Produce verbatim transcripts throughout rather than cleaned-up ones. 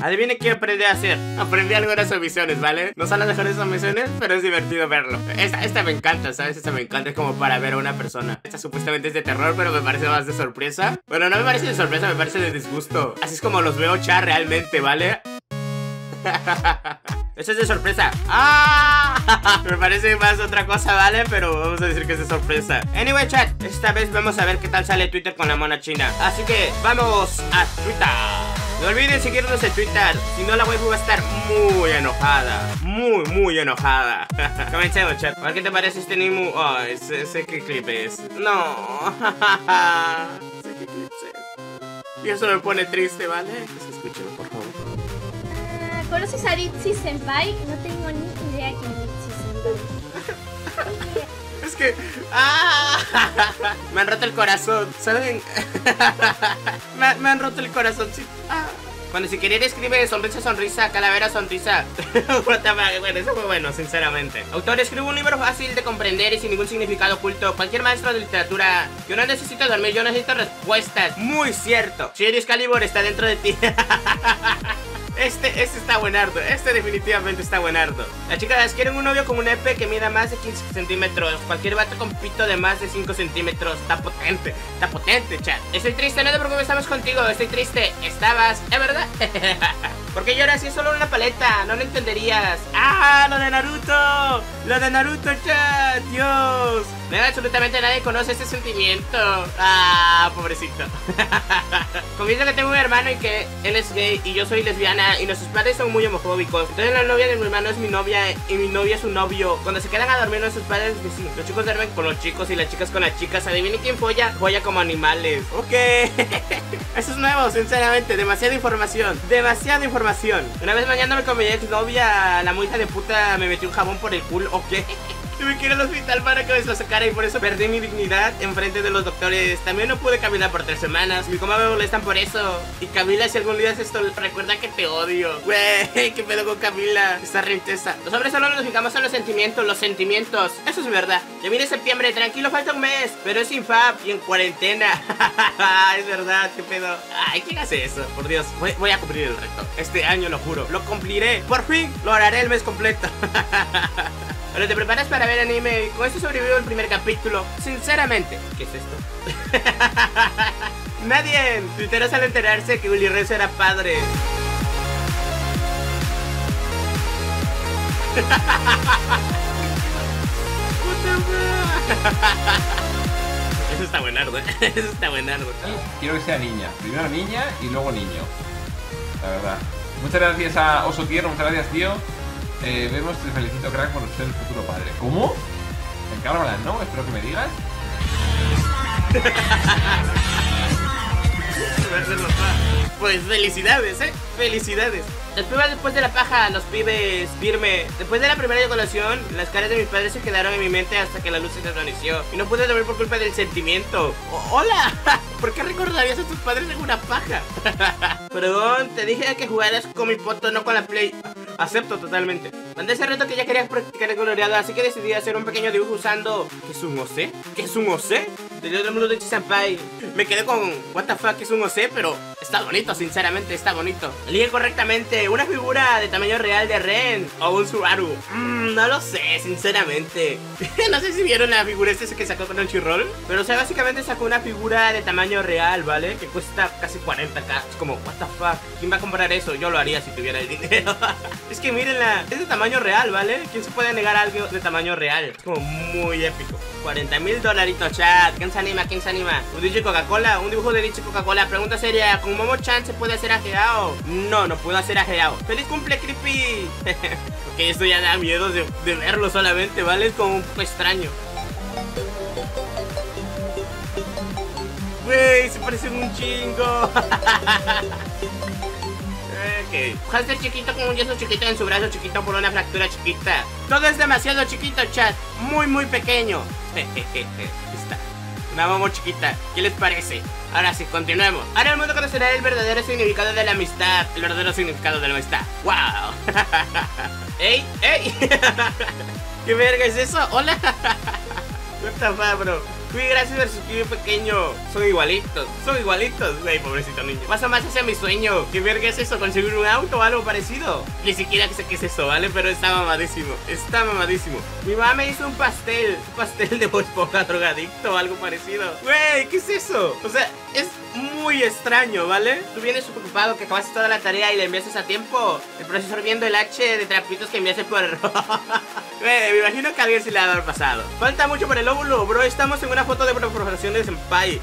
Adivine qué aprendí a hacer. Aprendí algunas misiones, ¿vale? No son las mejores misiones, pero es divertido verlo. Esta, esta me encanta, ¿sabes? Esta me encanta, es como para ver a una persona. Esta supuestamente es de terror, pero me parece más de sorpresa. Bueno, no me parece de sorpresa, me parece de disgusto. Así es como los veo, chat, realmente, ¿vale? Eso es de sorpresa. ¡Ah! Me parece más otra cosa, ¿vale? Pero vamos a decir que es de sorpresa. Anyway, chat, esta vez vamos a ver qué tal sale Twitter con la mona china. Así que vamos a Twitter. No olviden seguirnos en Twitter, si no la waifu va a estar muy enojada. Muy, muy enojada. Comencemos, chat. ¿Qué te parece este Nimu? Oh, sé, sé qué clip es. No. Sé qué clip es. Y eso me pone triste, ¿vale? Escúchelo, por favor. Uh, ¿Conoces a Ritzy Senpai? No tengo ni idea quién es Ritzy Senpai. Es que... ¡Ah! Me han roto el corazón, ¿saben? me, me han roto el corazón, sí. Ah. Cuando si querer escribe sonrisa, sonrisa, calavera, sonrisa. Bueno, eso fue bueno, sinceramente. Autor, escribe un libro fácil de comprender y sin ningún significado oculto. Cualquier maestro de literatura. Yo no necesito dormir, yo necesito respuestas. Muy cierto. Shiri Excalibur está dentro de ti. Este, este está buenardo, este definitivamente está buenardo. Las chicas quieren un novio con un E P que mida más de quince centímetros. Cualquier vato con pito de más de cinco centímetros. Está potente, está potente, chat. Estoy triste, no te preocupes, estamos contigo. Estoy triste, estabas, ¿es verdad? ¿Por qué lloras si es solo una paleta? No lo entenderías. ¡Ah! Lo de Naruto. Lo de Naruto, chat. Dios. No, absolutamente nadie conoce ese sentimiento. Ah, pobrecito. Confieso que tengo un hermano y que él es gay y yo soy lesbiana y nuestros padres son muy homofóbicos. Entonces la novia de mi hermano es mi novia y mi novia es su novio. Cuando se quedan a dormir nuestros padres, pues sí, los chicos duermen con los chicos y las chicas con las chicas. Adivinen quién folla. Folla como animales. Ok. Eso es nuevo, sinceramente. Demasiada información. Demasiada información. Una vez bañándome con mi ex novia, la muy hija de puta me metió un jabón por el culo. Ok. Tuve que ir al hospital para que me lo sacara y por eso perdí mi dignidad enfrente de los doctores. También no pude caminar por tres semanas. Mi coma me molestan por eso. Y Camila, si algún día haces esto, recuerda que te odio. Güey, qué pedo con Camila. Está rentesa. Los hombres solo nos fijamos en los sentimientos. Los sentimientos. Eso es verdad. Ya viene septiembre, tranquilo, falta un mes. Pero es sin fab y en cuarentena. Es verdad, qué pedo. Ay, ¿quién hace eso? Por Dios, voy, voy a cumplir el reto. Este año lo juro. Lo cumpliré. Por fin, lo haré el mes completo. Pero te preparas para ver anime. Con esto sobrevivió el primer capítulo. Sinceramente, ¿qué es esto? Nadie tuiteros al enterarse que Willy Rezo era padre. Eso está buenardo, ¿eh? Eso está buenardo. Quiero que sea niña. Primero niña y luego niño. La verdad. Muchas gracias a Oso Tierno, muchas gracias, tío. Eh, vemos, te felicito, crack, por ser el futuro padre. ¿Cómo? Encárgalas, ¿no? Espero que me digas. Pues felicidades, eh. Felicidades. Las pibas después de la paja, los pibes firme. Después de la primera eyaculación, las caras de mis padres se quedaron en mi mente hasta que la luz se desvaneció. Y no pude dormir por culpa del sentimiento. Oh, ¡hola! ¿Por qué recordarías a tus padres en una paja? Perdón, te dije que jugaras con mi poto, no con la Play. Acepto totalmente. Mandé ese reto que ya quería practicar el coloreado, así que decidí hacer un pequeño dibujo usando... ¿Qué es un O C? ¿Qué es un O C? Del otro mundo de Chisenpai. Me quedé con... What the fuck, es un O C, pero... Está bonito, sinceramente, está bonito. Elige correctamente una figura de tamaño real de Ren o un Subaru. Mmm, no lo sé, sinceramente. No sé si vieron la figura esta que sacó con el Crunchyroll, pero o sea, básicamente sacó una figura de tamaño real, ¿vale? Que cuesta casi cuarenta k. Es como, what the fuck, ¿quién va a comprar eso? Yo lo haría si tuviera el dinero. Es que mírenla, es de tamaño real, ¿vale? ¿Quién se puede negar a algo de tamaño real? Es como muy épico. cuarenta mil dolaritos, chat. ¿Quién se anima? ¿Quién se anima? Un dicho de Coca-Cola, un dibujo de dicho Coca-Cola. Pregunta seria, ¿con Momo-chan se puede hacer ajeado? No, no puedo hacer ajeado. ¡Feliz cumple, Creepy! Ok, esto ya da miedo de, de verlo solamente, ¿vale? Es como un poco extraño. Wey, se parecen un chingo. Ok, hamster chiquito con un yeso chiquito en su brazo chiquito por una fractura chiquita. Todo es demasiado chiquito, chat. Muy, muy pequeño. Está. Una momo chiquita, ¿qué les parece? Ahora sí, continuemos. Ahora el mundo conocerá el verdadero significado de la amistad. El verdadero significado de la amistad. ¡Wow! ¡Ey! ¡Ey! ¿Qué verga es eso? ¡Hola! What the fuck, bro? Uy, gracias versus Kiwi pequeño. Son igualitos, son igualitos. Güey, pobrecito niño. Pasa más hacia mi sueño. ¿Qué verga es eso? ¿Conseguir un auto o algo parecido? Ni siquiera sé qué es eso, ¿vale? Pero está mamadísimo. Está mamadísimo. Mi mamá me hizo un pastel. Un pastel de Bob Esponja drogadicto o algo parecido. Güey, ¿qué es eso? O sea, es muy extraño, ¿vale? Tú vienes preocupado que acabaste toda la tarea y le enviaste a tiempo. El profesor viendo el H de trapitos que enviaste por error. Güey, me imagino que a alguien se le ha pasado. Falta mucho por el óvulo, bro. Estamos en una foto de profesión de senpai.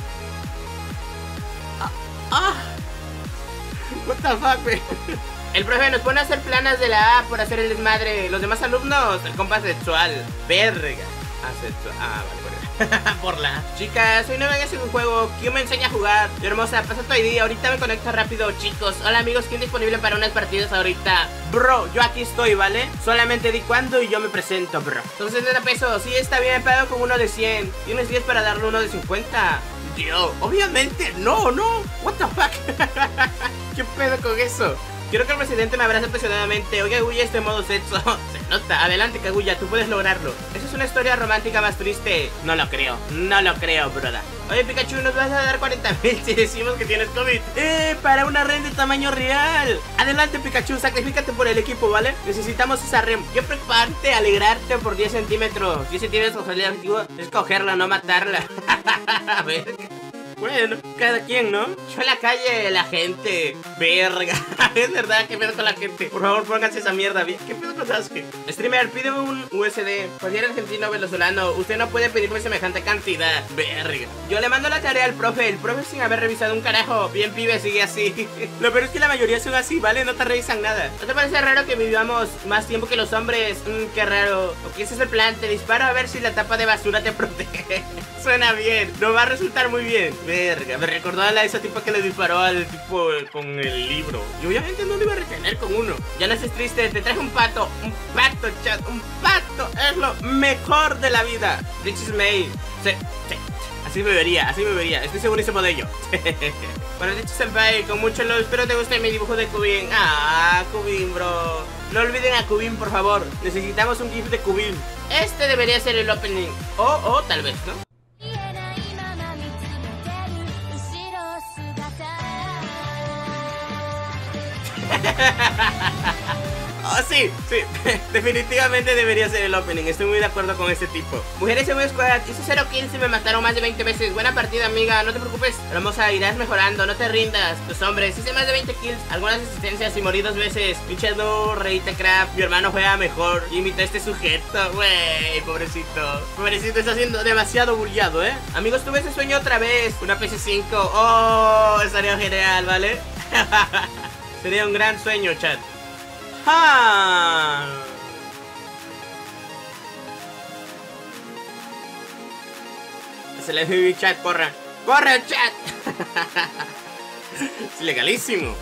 Ah, ah. What the fuck, güey. El profe nos pone a hacer planas de la A por hacer el desmadre. Los demás alumnos, el compa sexual. Verga. Asexual. Ah, vale, vale. Por la chicas, hoy no vengas en un juego. ¿Quién me enseña a jugar? Yo, hermosa, pasa tu I D. Ahorita me conecto rápido, chicos. Hola, amigos, ¿quién disponible para unas partidas ahorita? Bro, yo aquí estoy, ¿vale? Solamente di cuándo y yo me presento, bro. Entonces, setenta pesos. Sí, está bien, me pago con uno de cien. ¿Tienes diez para darle uno de cincuenta? Tío, obviamente no, no. What the fuck. ¿Qué pedo con eso? Quiero que el presidente me abrace apasionadamente. Oye, Kaguya, este modo sexo. Se nota. Adelante, Kaguya, tú puedes lograrlo. Esa es una historia romántica más triste. No lo creo. No lo creo, broda. Oye, Pikachu, ¿nos vas a dar cuarenta mil si decimos que tienes COVID? ¡Eh! Para una red de tamaño real. Adelante, Pikachu, sacrifícate por el equipo, ¿vale? Necesitamos esa red. Qué preocupante, alegrarte por diez centímetros. diez centímetros, el objetivo es cogerla, no matarla. A ver... Bueno, cada quien, ¿no? Yo en la calle, la gente. Verga. Es verdad, ¿qué pedo con la gente? Por favor, pónganse esa mierda. ¿Qué pedo con Sasuke? Streamer, pide un U S D. Cualquier argentino o venezolano. Usted no puede pedirme semejante cantidad. Verga. Yo le mando la tarea al profe. El profe sin haber revisado un carajo. Bien, pibe, sigue así. Lo peor es que la mayoría son así, ¿vale? No te revisan nada. ¿No te parece raro que vivamos más tiempo que los hombres? Mmm, qué raro. Ok, ese es el plan. Te disparo a ver si la tapa de basura te protege. Suena bien. No va a resultar muy bien. Verga, me recordó a la, esa tipa que le disparó al tipo con el libro. Y obviamente no lo iba a retener con uno. Ya no estés triste, te traje un pato. Un pato, chat, un pato. Es lo mejor de la vida. Richie May. Sí, sí. Así me vería, así me vería. Estoy segurísimo de ello. Bueno, Richie Senpai, con mucho lo espero te guste mi dibujo de Kubin. Ah, Kubin, bro. No olviden a Kubin, por favor. Necesitamos un GIF de Kubin. Este debería ser el opening. O, o tal vez, ¿no? Oh, sí, sí, definitivamente debería ser el opening. Estoy muy de acuerdo con ese tipo. Mujeres en un squad, hice cero kills y me mataron más de veinte veces. Buena partida, amiga, no te preocupes. Hermosa, irás mejorando, no te rindas. Tus hombres, hice más de veinte kills, algunas asistencias y morí dos veces. Pinche no, reíte crap. Mi hermano juega mejor y imita a este sujeto. Wey, pobrecito. Pobrecito, está siendo demasiado bulleado, ¿eh? Amigos, tuve ese sueño otra vez. Una P S cinco. Oh, estaría genial, ¿vale? Sería un gran sueño, chat. ¡Ah! Se le dio chat, corra. ¡Corre, chat! Es legalísimo.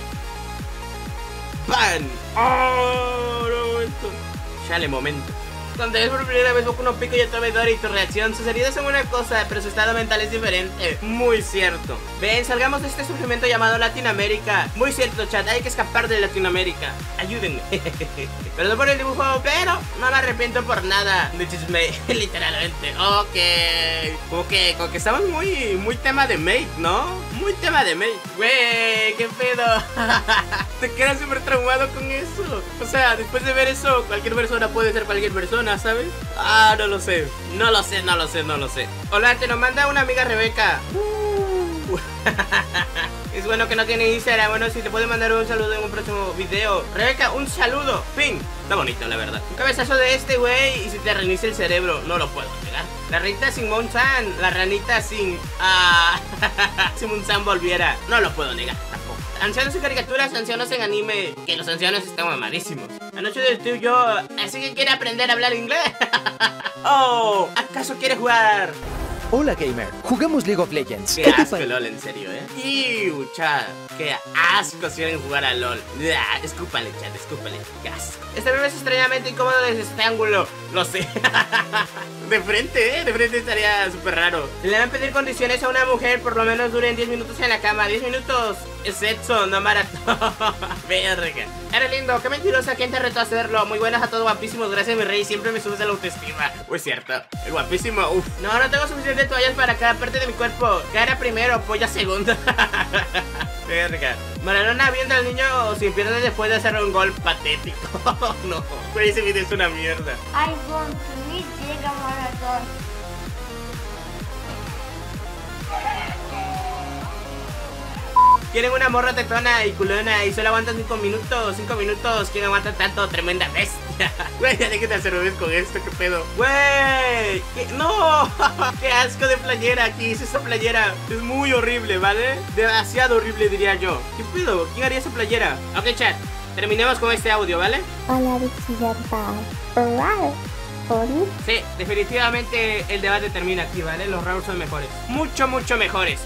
¡Ban! ¡Oh! No, esto. Chale, momento. Cuando es por primera vez Boku no Pico y otra vez Dory, tu reacción, sus heridas son una cosa, pero su estado mental es diferente. Muy cierto. Ven, salgamos de este sufrimiento llamado Latinoamérica. Muy cierto, chat, hay que escapar de Latinoamérica. Ayúdenme. Perdón por el dibujo, pero no me arrepiento por nada. De chisme, literalmente. Ok. Como que, como que estamos muy, muy tema de mate, ¿no? Muy tema de mate. Güey, qué pedo. Te quedas súper traumado con eso. O sea, después de ver eso, cualquier persona puede ser cualquier persona, ¿sabes? Ah, no lo sé. No lo sé, no lo sé, no lo sé. Hola, te lo manda una amiga Rebeca. Uh. Es bueno que no tiene Instagram. Bueno, si te puede mandar un saludo en un próximo video. Rebeca, un saludo. Ping. Está bonito, la verdad. Un cabezazo de este, güey, y si te reinicia el cerebro. No lo puedo pegar. La ranita sin Monsan. La ranita sin... Ah... si Monsan volviera. No lo puedo negar tampoco. Ancianos en caricaturas, ancianos en anime. Que los ancianos están mamadísimos. Anoche del tuyo. Así que quiere aprender a hablar inglés. Oh, ¿acaso quiere jugar? Hola gamer, jugamos League of Legends. Qué, ¿Qué asco te LOL, en serio, eh. Iu, chat. Qué asco si quieren jugar a LOL. Blah, escúpale, chat, escúpale. Qué asco. Este bebé es extrañamente incómodo desde este ángulo. Lo sé. De frente, eh. De frente estaría súper raro. Si le van a pedir condiciones a una mujer, por lo menos duren diez minutos en la cama. diez minutos es sexo, no maratón. Verga. Eres lindo, qué mentirosa, ¿quién te retó a hacerlo? Muy buenas a todos, guapísimos, gracias mi rey, siempre me subes a la autoestima. Uy, cierto, el guapísimo, uff. No, no tengo suficiente toallas para cada parte de mi cuerpo. Cara primero, polla segunda. Verga. Maradona viendo al niño sin piernas después de hacer un gol patético. No, güey, ese video es una mierda. I want to meet Diego Maradona. Quieren una morra tetona y culona y solo aguantan cinco minutos, cinco minutos. ¿Quién aguanta tanto? Tremenda bestia. Güey, ya déjate hacer bebés con esto, qué pedo. Güey, ¿qué? No, qué asco de playera. ¿Qué es esa playera? Es muy horrible, ¿vale? Demasiado horrible, diría yo. ¿Qué pedo? ¿Quién haría esa playera? Ok, chat, terminemos con este audio, ¿vale? Hola, Victoria. Sí, definitivamente el debate termina aquí, ¿vale? Los rounds son mejores. Mucho, mucho mejores.